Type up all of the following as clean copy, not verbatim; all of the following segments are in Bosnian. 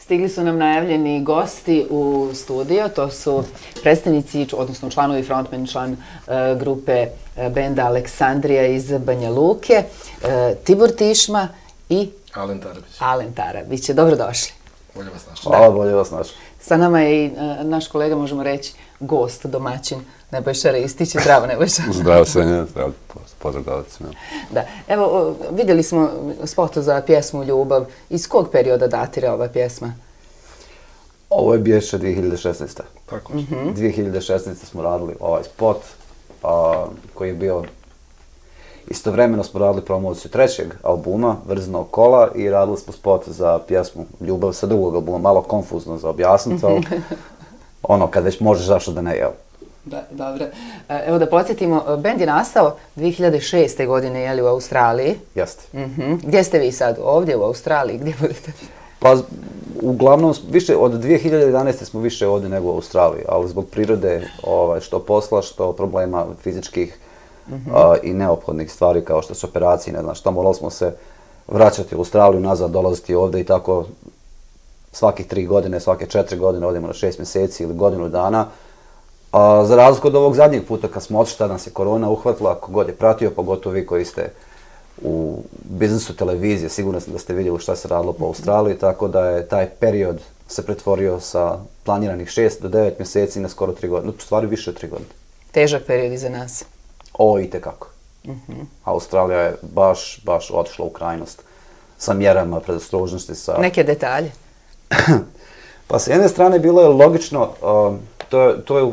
Stigli su nam najavljeni gosti u studio, to su predstavnici, odnosno članovi frontman, član grupe benda Aleksandrija iz Banja Luke, Tibor Tišma i Alen Tarabić. Dobrodošli. Bolje vas našli. Hvala, bolje vas našli. Sa nama je i naš kolega, možemo reći, gost, domaćin, Nebojša Ristić. Zdravo, Nebojša. Zdravo, Senja. Zdravo, pozdrav gledalcima. Da, evo, vidjeli smo spot za pjesmu Ljubav. Iz kog perioda datira ova pjesma? Ovo je bješe 2016. Tako. 2016. smo radili ovaj spot koji je bio... Istovremeno smo radili promociju trećeg albuma, Vrzino kola, i radili smo spot za pjesmu Ljubav sa drugog albuma. Malo konfuzno za objasniti, ali ono, kad već možeš, zašto da ne, jel? Da, dobro. Evo da podsjetimo, bend je nastao 2006. godine, je li, u Australiji? Jeste. Gdje ste vi sad? Ovdje u Australiji? Gdje budete? Pa, uglavnom, više od 2011. smo više ovdje nego u Australiji, ali zbog prirode, što posla, što problema fizičkih i neophodnih stvari kao što su operacije, ne znam šta, morali smo se vraćati u Australiju, nazad, dolaziti ovdje i tako svakih 3 godine, svake 4 godine odemo na 6 mjeseci ili godinu dana. Za razliku od ovog zadnjeg puta kad smo otišli, tada nas je korona uhvatila, kogod je pratio, pogotovo vi koji ste u biznisu televizije, sigurno sam da ste vidjeli šta se radilo po Australiji, tako da je taj period se pretvorio sa planiranih 6 do 9 mjeseci na skoro 3 godine, u stvari više od 3 godine. Težak period iza nas. O, itekako. Australija je baš otišla u krajnost sa mjerama predostrožnosti. Neke detalje? Pa s jedne strane bilo je logično, to je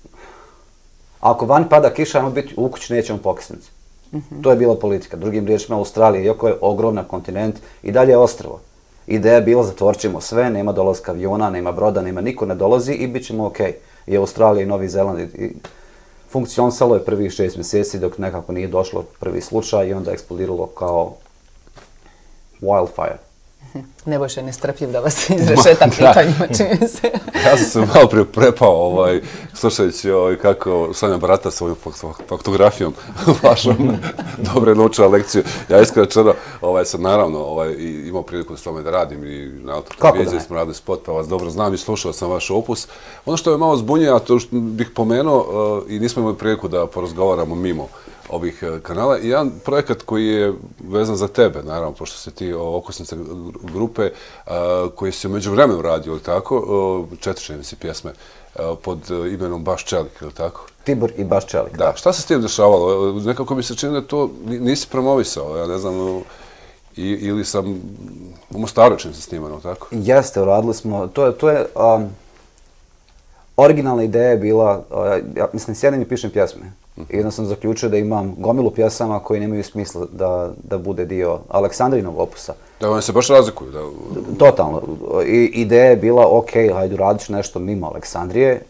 ako van pada kiša, ajmo biti u kući, nećemo pokisnuti. To je bila politika. Drugim riječima, Australija, iako je ogroman kontinent, i dalje je ostrvo. Ideja je bila, zatvorit ćemo sve, nema dolaska aviona, nema broda, nema, niko ne dolazi i bit ćemo okej. I Australija i Novi Zeland funkcionisalo je prvih 6 mjeseci dok nekako nije došlo prvi slučaj i onda je eksplodiralo kao wildfire. Nebojša je nestrpljiv da vas izrešeta pitanjima, čini se. Ja sam se malo prije prepao, slušajući kako Sanja barata svojom faktografijom vašom. Dobre naučila lekciju. Ja iskreno čeno, sam naravno imao priliku s tome da radim i na autoteleviziji smo radili spot, pa vas dobro znam i slušao sam vaš opus. Ono što je malo zbunjuje, a to što bih pomenuo, i nismo imali priliku da porazgovaramo mimo ovih kanala, i jedan projekat koji je vezan za tebe, naravno, pošto si ti okosnica grupe, koji si u međuvremenu radio, ili tako, 4 čini si pjesme pod imenom Baš Čelik, ili tako? Tibor i Baš Čelik. Da, šta se s tim dešavalo? Nekako mi se čini da to nisi promovisao, ja ne znam, ili sam u Mostaru čim se snimano, tako? Jeste, radili smo, to je originalna ideja je bila, mislim, sjedim i pišem pjesme. I onda sam zaključio da imam gomilu pjesama koji nemaju smisla da bude dio Aleksandrinog opusa. Da, oni se baš razlikuju. Totalno. I ideja je bila, ok, hajde radiš nešto mimo Aleksandrije.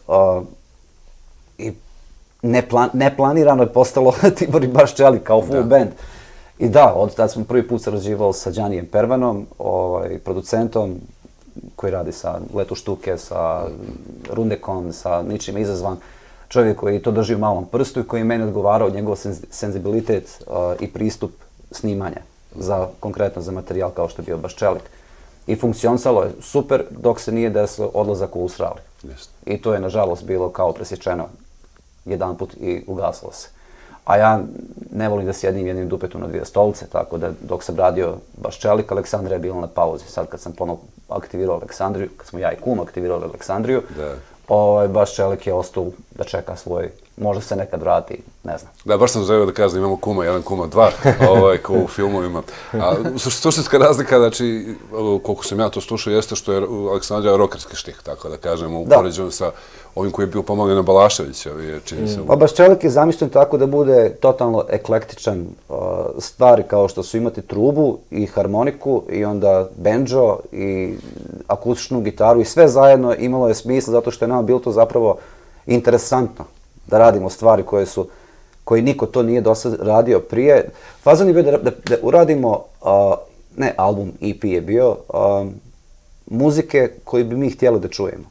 I neplanirano je postalo Tibor i Baš Čelik kao full band. I da, od tada smo prvi put sarađivali sa Đanijem Pervanom, producentom koji radi sa Letu Štuke, sa Rundekom, sa Ničim izazvan. Čovjek koji to drži u malom prstu i koji je meni odgovarao njegov senzibilitet i pristup snimanja, konkretno za materijal kao što je bio Baš Čelik. I funkcionisalo je super dok se nije desilo odlazak u Australiju. I to je nažalost bilo kao presječeno jedanput i ugasilo se. A ja ne volim da sjedim jednim dupetom na 2 stolice, tako da dok sam radio Baš Čelik, Aleksandrija je bila na pauzi. Sad kad sam ponovno aktivirao Aleksandriju, kad smo ja i kum aktivirali Aleksandriju, Baš Čelik je ostao da čeka svoj, možda se nekad vrati, ne znam. Da, baš sam želio da kažem da imamo kuma 1, kuma 2, kao u filmovima. A suštinska razlika, znači, koliko sam ja to slušao, jeste što je Aleksandrija rokerski štih, tako da kažemo, u poređenju sa ovim koji je bio pomogao na Balaševića. Pa Baš Čelik je zamišljen tako da bude totalno eklektičan, stvari kao što su imati trubu i harmoniku i onda banjo i akustičnu gitaru i sve zajedno imalo je smisla zato što je nama bilo to zapravo interesantno da radimo stvari koje niko to nije do sad radio prije. Fazon je bio da uradimo, ne album, EP je bio, muzike koju bi mi htjeli da čujemo.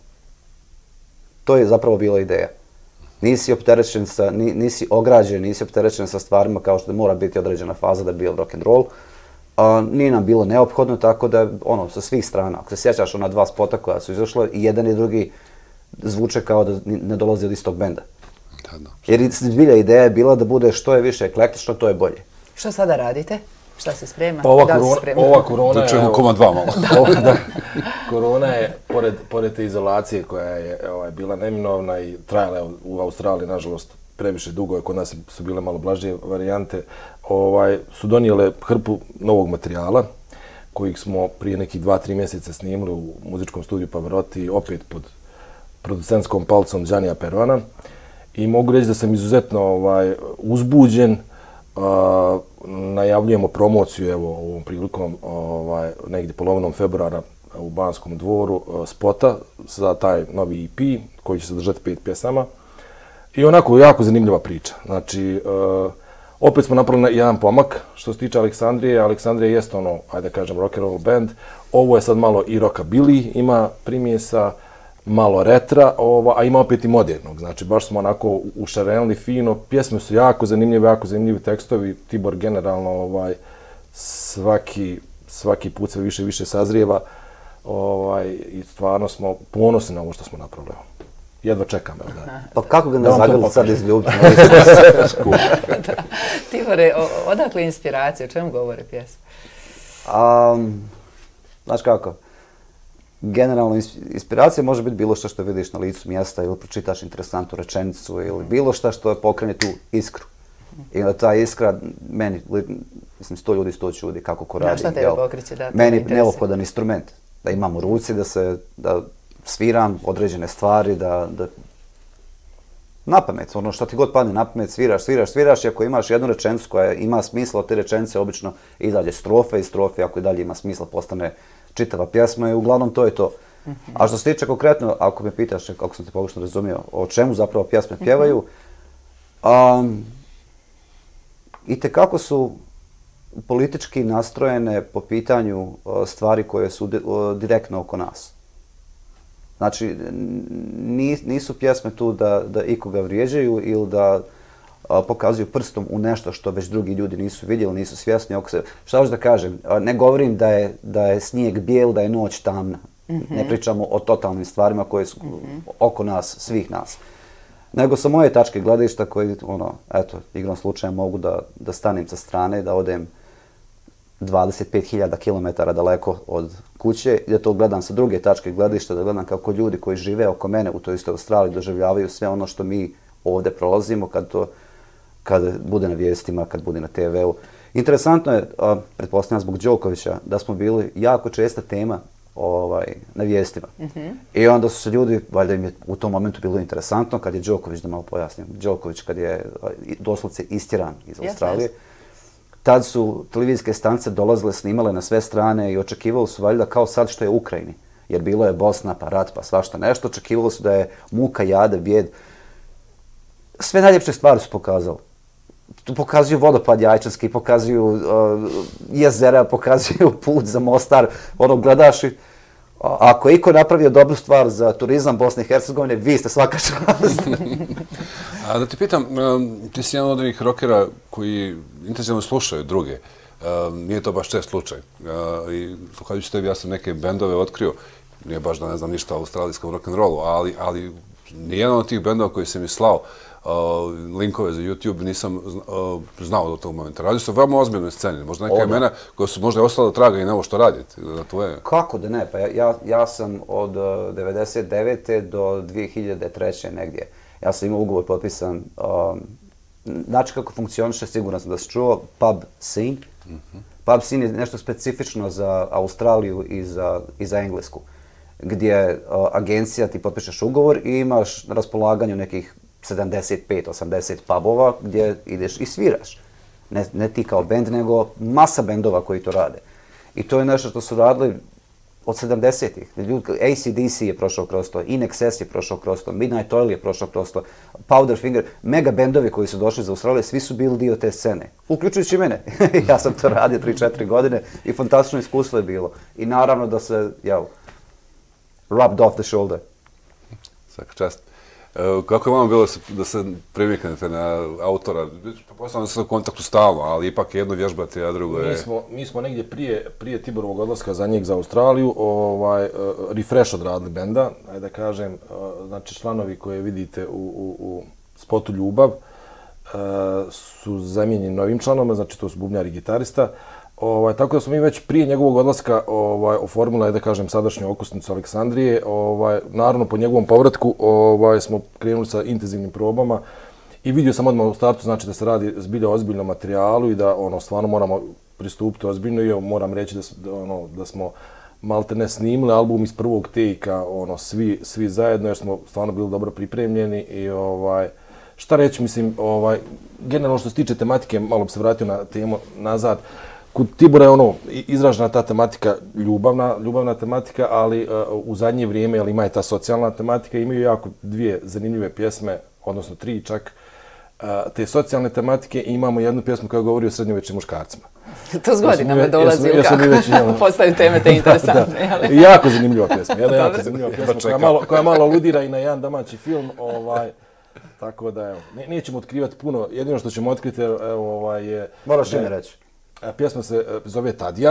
To je zapravo bila ideja. Nisi opterećen nisi ograđen, nisi opterećen sa stvarima kao što mora biti određena faza da bi bio rock and roll. Nije nam bilo neophodno, tako da, sa svih strana, ako se sjećaš ona 2 spota koja su izašla, i jedan i drugi zvuče kao da ne dolazi od istog benda. Jer zbilja ideja je bila da bude što je više eklektično, to je bolje. Što sada radite? Šta se sprema? Pa ova korona je... Čemu koma 2 malo. Korona je, pored te izolacije koja je bila neminovna i trajala u Australiji, nažalost, previše dugo, kod nas su bile malo blažije varijante, su donijele hrpu novog materijala, kojih smo prije nekih 2-3 mjeseca snimili u muzičkom studiju Pavarotti, opet pod producentskom palcom Giannija Pervana. I mogu reći da sam izuzetno uzbuđen. Najavljujemo promociju ovom prilikom negdje polovinom februara u Banskom dvoru spota za taj novi EP koji će sadržati 5 pjesama. I onako jako zanimljiva priča. Znači, opet smo napravili jedan pomak što se tiče Aleksandrije. Aleksandrija jest ajde da kažem, rock'n'roll band. Ovo je sad malo i rockabilly, ima primjesa, malo retra, a ima opet i modernog. Znači, baš smo onako ušarenili fino. Pjesme su jako zanimljivi tekstovi. Tibor generalno svaki put sve više i više sazrijeva. I stvarno smo ponosni na ovo što smo napravili. Jedva čekam. Pa kako ga ne zagrli sad izljubiti? Tibore, odakle inspiracija? O čemu govore pjesme? Znaš kako? Generalno, inspiracija može biti bilo što vidiš na licu mjesta ili pročitaš interesantnu rečenicu ili bilo što pokrene tu iskru. I ta iskra, meni, mislim, 100 ljudi, 100 čudi kako ko radi. Šta tebe pokreće? Meni je neophodan instrument. Da imam u ruci, da sviram određene stvari, da na pamet, što ti god padne na pamet, sviraš i ako imaš jednu rečenicu koja ima smisla, od te rečenice obično izađe strofe i strofe, ako i dalje ima smisla, postane čitava pjesma i uglavnom to je to. A što se tiče konkretno, ako me pitaš, kako sam te pogrešno razumio, o čemu zapravo pjesme pjevaju, itekako su politički nastrojene po pitanju stvari koje su direktno oko nas. Znači, nisu pjesme tu da ikoga vrijeđaju ili da pokazuju prstom u nešto što već drugi ljudi nisu vidjeli, nisu svjesni. Šta hoću da kažem, ne govorim da je snijeg bijel, da je noć tamna. Ne pričamo o totalnim stvarima koje su oko nas, svih nas. Nego sa moje tačke gledišta koji, igrom slučaja mogu da stanem sa strane, da odem 25.000 km daleko od kuće i da to gledam sa druge tačke gledišta, da gledam kako ljudi koji žive oko mene u toj istoj Australiji doživljavaju sve ono što mi ovdje prolazimo kad bude na vijestima, kad bude na TV-u. Interesantno je, pretpostavljam zbog Đokovića, da smo bili jako česta tema na vijestima. I onda su se ljudi, valjda im je u tom momentu bilo interesantno, kad je Đoković, da malo pojasnim, Đoković kad je doslovce istjeran iz Australije, tad su televizijske stanice dolazile, snimale na sve strane i očekivali su valjda kao sad što je u Ukrajini. Jer bilo je Bosna, pa rat, pa svašta nešto. Očekivali su da je muka, jade, bijed. Sve najljepše stvari su pokazali. Pokazuju vodopad Jajčanski, pokazuju jezera, pokazuju put za Mostar. Gledaš i ako je iko napravio dobru stvar za turizam Bosne i Hercegovine, vi ste svaka čast. Da ti pitam, ti si jedan od onih rockera koji intenzivno slušaju druge. Nije to baš čest slučaj. I sluhajući tebi, ja sam neke bendove otkrio. Nije baš da ne znam ništa o australijskom rock'n'rollu, ali nijedan od tih bendova koji sam mi slao linkove za YouTube nisam znao do tog momenta. Radio se o veoma ozbiljnoj sceni. Možda neka imena koja su možda ostala traga i na ovo što radite. Kako da ne? Pa ja sam od 1999. do 2003. negdje. Ja sam imao ugovor potpisan. Znači kako funkcioniše, siguran sam da si čuo, Pub Scene. Pub Scene je nešto specifično za Australiju i za Englesku. Gdje agencija ti potpišeš ugovor i imaš na raspolaganju nekih 75-80 pubova gdje ideš i sviraš. Ne ti kao bend, nego masa bendova koji to rade. I to je nešto što su radili od 70-ih. AC/DC je prošao kroz to, In Excess je prošao kroz to, Midnight Oil je prošao kroz to, Powderfinger, mega bendovi koji su došli za Australiju, svi su bili dio te scene. Uključujući i mene. Ja sam to radio 3-4 godine i fantastično iskustvo je bilo. I naravno da se, rubbed off the shoulder. Svaka čast. Kako je vama bilo da se priviknete na autora? Postavljamo se u kontaktu stalno, ali ipak jedno vježbate, a drugo je... Mi smo negdje prije Tiborovog odlaska za njeg za Australiju refresh odradili benda, ajde da kažem, znači članovi koje vidite u spotu Ljubav su zamijenjeni novim članovima, znači to su bubnjar i gitarista. Tako da smo mi već prije njegovog odlaska oformili, da kažem, sadašnju okosnicu Aleksandrije. Naravno, po njegovom povratku smo krenuli sa intenzivnim probama i vidio sam odmah u startu, znači da se radi zbilja o ozbiljnom materijalu i da stvarno moramo pristupiti ozbiljno i moram reći da smo malte ne snimili album iz prvog take-a, svi zajedno, jer smo stvarno bili dobro pripremljeni i šta reći, mislim, generalno što se tiče tematike, malo bi se vratio na temu nazad. Kod Tibora je izražena ta tematika, ljubavna tematika, ali u zadnje vrijeme, ima i ta socijalna tematika, imaju jako dvije zanimljive pjesme, odnosno tri čak, te socijalne tematike i imamo jednu pjesmu koja govori o srednjovječnim muškarcima. To s godinama dolazi u kako postaju teme te interesantne. Jako zanimljiva pjesma, jako zanimljiva pjesma koja malo aludira i na jedan domaći film. Tako da, evo, nećemo otkrivati puno, jedino što ćemo otkriti je... Moraš ime reći. Pjesma se zove Tadija,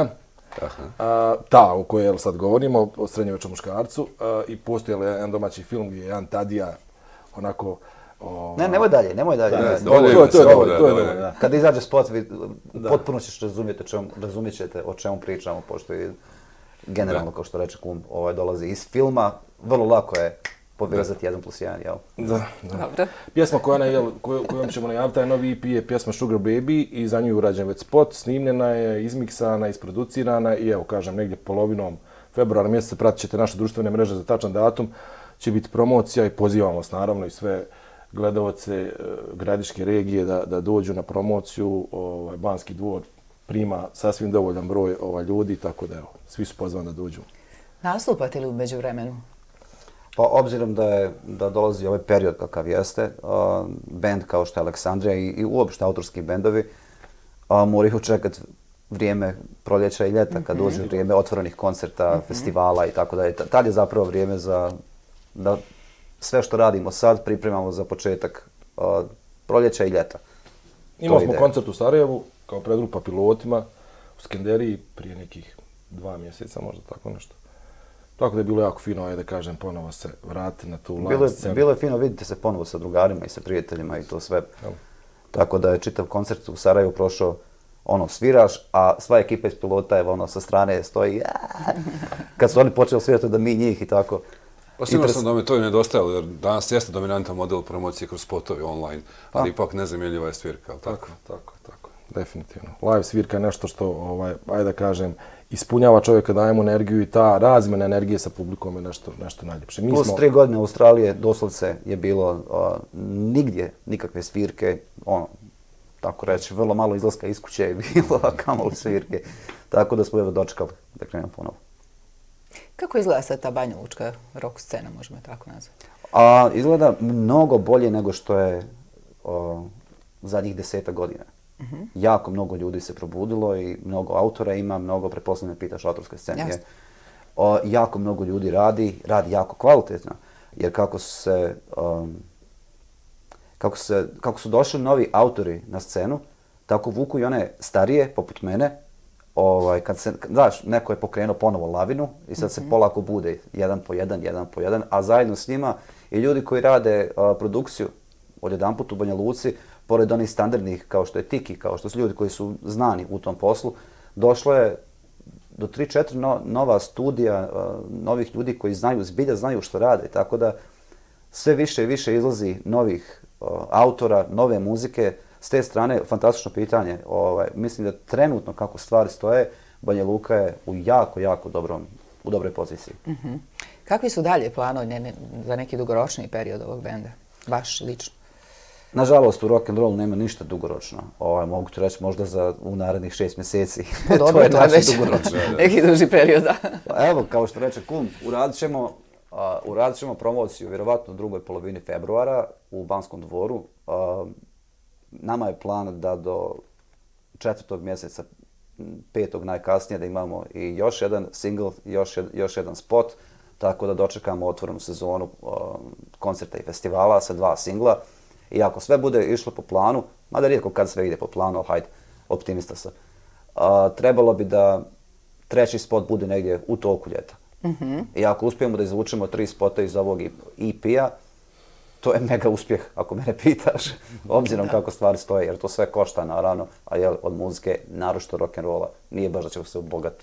ta o kojoj sad govorimo, o srednjovječnom muškarcu, i postoji jedan domaći film gdje je jedan Tadija onako... Ne, nemoj dalje. To je dobro. Kada izađe spot, potpuno ćeš razumjet ćete o čemu pričamo, pošto je generalno, kao što reče Kum, dolazi iz filma, vrlo lako je povezati 1+1, jel? Da. Pjesma kojom ćemo najaviti, taj novi EP je pjesma Sugar Baby i za nju je urađen već spot, snimljena je, izmiksana, isproducirana i evo, kažem, negdje polovinom februara mjeseca pratit ćete naše društvene mreže za tačan datum, će biti promocija i pozivamo vas naravno i sve gledalce gradiške regije da dođu na promociju. Banski dvor prima sasvim dovoljan broj ljudi, tako da evo, svi su pozvani da dođu. Nastupate li u međuvremenu? Pa obzirom da dolazi ovaj period kakav jeste, bend kao što je Aleksandrija i uopšte autorski bendovi moraju čekati vrijeme proljeća i ljeta kad dođe vrijeme otvorenih koncerta, festivala i tako dalje. Tad je zapravo vrijeme da sve što radimo sad pripremamo za početak proljeća i ljeta. Imali smo koncert u Sarajevu kao predgrupa pilotima u Skenderiji prije nekih 2 mjeseca, možda tako nešto. Tako da je bilo jako fino, da kažem, ponovo se vratiti na tu live scenu. Bilo je fino, vidite se ponovo sa drugarima i sa prijateljima i to sve. Tako da je čitav koncert u Sarajevu prošao, sviraš, a sva ekipa iz pilota je sa strane stoji, kad su oni počeli svirati da mi njih i tako. Sigurno sam da mi to i nedostajalo, jer danas jeste dominantan model promocije kroz spotovi online, ali ipak nezamjenjiva je svirka, ali tako? Tako, definitivno. Live svirka je nešto što, ajde da kažem, ispunjava čovjeka, daje mu energiju i ta razmjena energije sa publikom je nešto najljepše. Plus 3 godine Australije doslovce je bilo nigdje nikakve svirke, tako reći, vrlo malo izlaska iz kuće je bilo, a kamoli svirke. Tako da smo dočekali da krenemo ponovo. Kako izgleda sad ta banjalučka rock scena, možemo je tako nazvati? Izgleda mnogo bolje nego što je zadnjih 10 godina. Jako mnogo ljudi se probudilo i mnogo autora ima, mnogo, pretpostavljam ne pitaš autorske scene. Jako mnogo ljudi radi jako kvalitetno. Jer kako su došli novi autori na scenu, tako vuku i one starije, poput mene. Znaš, neko je pokrenuo ponovo lavinu i sad se polako bude jedan po jedan, a zajedno s njima i ljudi koji rade produkciju odjedanput u Banja Luci, pored onih standardnih kao što je Tiki, kao što su ljudi koji su znani u tom poslu, došlo je do 3-4 nova studija, novih ljudi koji zbilja znaju što rade, tako da sve više i više izlazi novih autora, nove muzike. S te strane, fantastično pitanje. Mislim da trenutno kako stvari stoje, Banja Luka je u jako dobroj poziciji. Kakvi su dalje planovi za neki dugoročni period ovog benda? Vaš lično? Nažalost, u rock'n'rollu nema ništa dugoročno. Mogu ti reći možda u narednih 6 mjeseci. To je naši dugoročno. Neki duži period, da. Evo, kao što reče Kum, uradit ćemo promociju vjerovatno u drugoj polovini februara u Banskom dvoru. Nama je plan da do 4. mjeseca, 5. najkasnije, da imamo i još jedan single, još jedan spot. tako da dočekamo otvorenu sezonu koncerta i festivala sa 2 singla. I ako sve bude išlo po planu, mada rijetko kad sve ide po planu, ali hajde, optimista sam, trebalo bi da 3. spot bude negdje u toku ljeta. I ako uspijemo da izvučemo 3 spota iz ovog EP-a, to je mega uspjeh, ako mene pitaš, obzirom kako stvari stoje, jer to sve košta, naravno, a od muzike, naročito rock'n'rolla, nije baš da ćemo se obogatiti.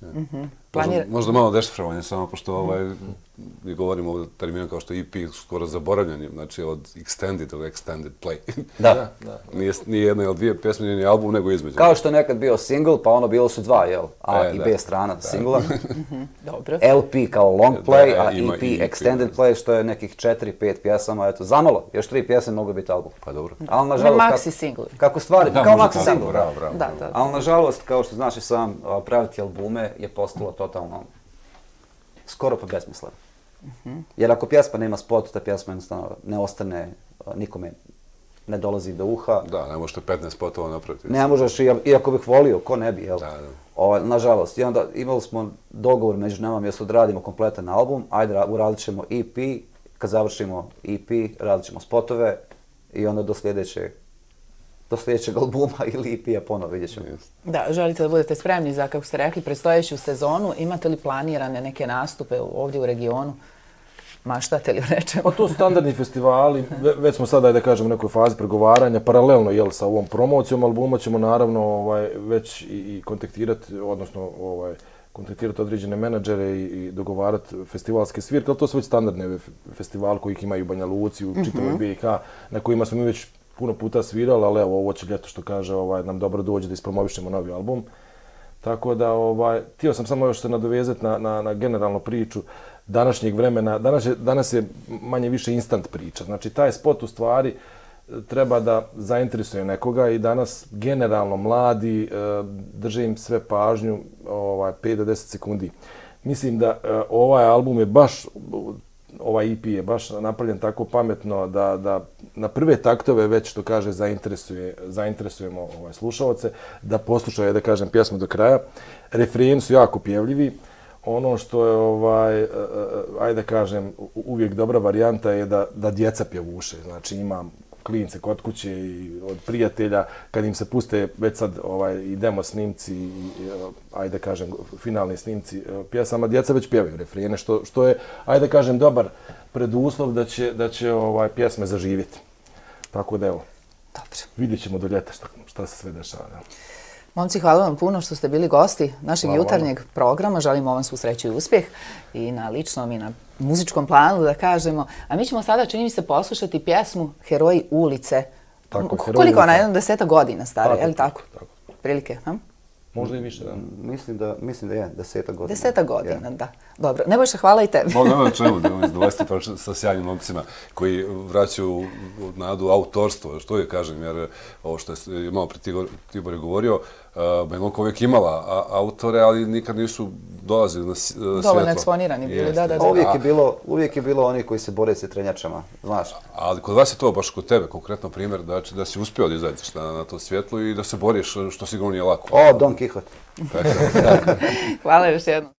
Možda malo dešifrovanje, samo pošto mi govorimo o terminu kao što je EP skoro zaboravljanje, znači od extended ili extended play. Da. Nije jedna ili 2 pjesme, nije ni album, nego između. Kao što je nekad bio single, pa ono bilo su 2, jel? A i B strana singla. Dobro. LP kao long play, a EP extended play, što je nekih 4-5 pjesama, eto, zamalo, još 3 pjesme mogu biti album. Pa dobro. Ali nažalost, maxi single. kako stvari, kao maxi single. Bravo. Ali nažalost, kao što znaš i sam, praviti albume je postalo totalno skoro pa besmisleno. Jer ako pjesma nema spot, ta pjesma jednostavno ne ostane, nikome ne dolazi do uha. Da, ne možete 15 spotova napraviti. Ne možeš, iako bih volio, ko ne bi, jel? Da. Nažalost, i onda imali smo dogovor među nama, mjesto da radimo kompletan album, ajde uradit ćemo EP, kad završimo EP, radit ćemo spotove i onda do sljedećeg albuma ili EP-a ponovo vidjet ćemo. Da, želite da budete spremni za, kako ste rekli, predstojeću sezonu. Imate li planirane neke nastupe ovdje u regionu? Maštate li o nečemu? Pa to su standardni festivali, već smo sada, da kažem, u nekoj fazi pregovaranja, paralelno jel, sa ovom promocijom albuma ćemo naravno već i kontaktirati, odnosno kontaktirati određene menadžere i dogovarati festivalske svirke, ali to su već standardne festivali kojih imaju u Banja Luci, u čitavoj BiH, na kojima smo mi već puno puta svirali, ali evo, ovo će ljeto što kaže nam dobro dođe da ispromovišemo novi album. Tako da, htio sam samo još se nadovezati na generalnu priču današnjeg vremena. Danas je manje više instant priča. Znači, taj spot u stvari treba da zainteresuje nekoga i danas generalno mladi drže im sve pažnju 5 do 10 sekundi. Mislim da ovaj album je baš, ovaj EP je baš napravljen tako pametno da na prve taktove već, što kaže, zainteresujemo slušalce, da poslušaju, da kažem, pjesmu do kraja. Refreni su jako pjevljivi. Ono što je, ajde da kažem, uvijek dobra varijanta je da djeca pjevuše. Znači, imam klince kod kuće i od prijatelja, kad im se puste već sad i demo snimci i, ajde da kažem, finalni snimci pjesama, djeca već pjevaju refrene, što je, ajde da kažem, dobar preduslov da će pjesme zaživjeti. Tako da evo, vidjet ćemo do ljeta šta se sve dešava. Momci, hvala vam puno što ste bili gosti našeg jutarnjeg programa. Želimo vam svu sreću i uspjeh i na ličnom i na muzičkom planu, da kažemo. A mi ćemo sada, čini mi se, poslušati pjesmu Heroji ulice. Koliko ona? 10 godina stara, je li tako? Prilike, ha? Možda i više, da. Mislim da je 10 godina. 10 godina, da. Dobro, Nebojša, hvala i tebi. Mogu čemu da imam zadovoljstvo sa sjajnim momcima koji vraćaju nadu autorstvo, što je kažem, jer ovo što je malo prije Tibor je govorio, Banja Luka uvijek imala autore, ali nikad nisu dolazili na svjetlo. Dovoljno eksponirani bili, da. Uvijek je bilo oni koji se bore s trenjačama, znaš. Ali kod vas je to baš kod tebe, konkretno primjer, da si uspio da izađeš na to svjetlo i da se boriš, što sigurno nije lako. O, Don Quixote. Hvala još jednom.